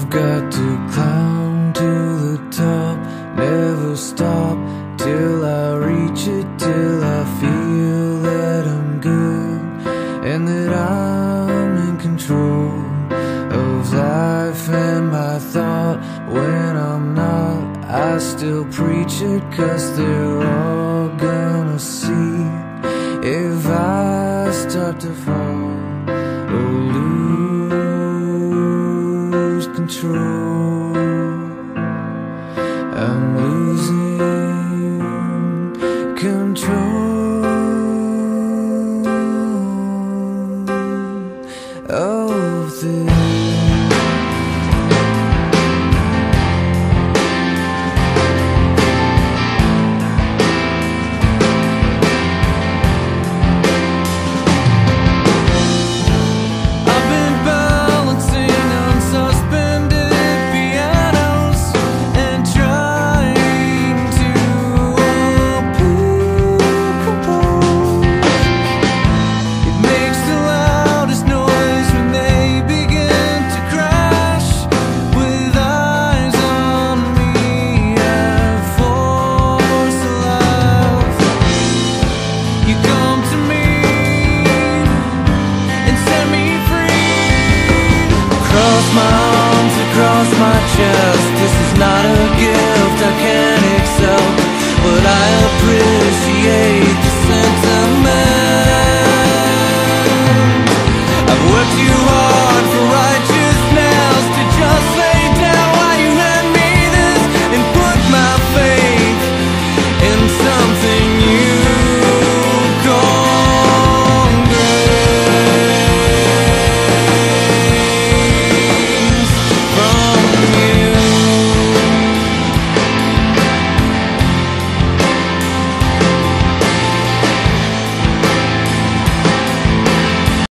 got to climb to the top, never stop till I reach it, till I feel that I'm good and that I'm in control of life and my thought. When I'm not, I still preach it, 'cause they're all gonna see if I start to fall.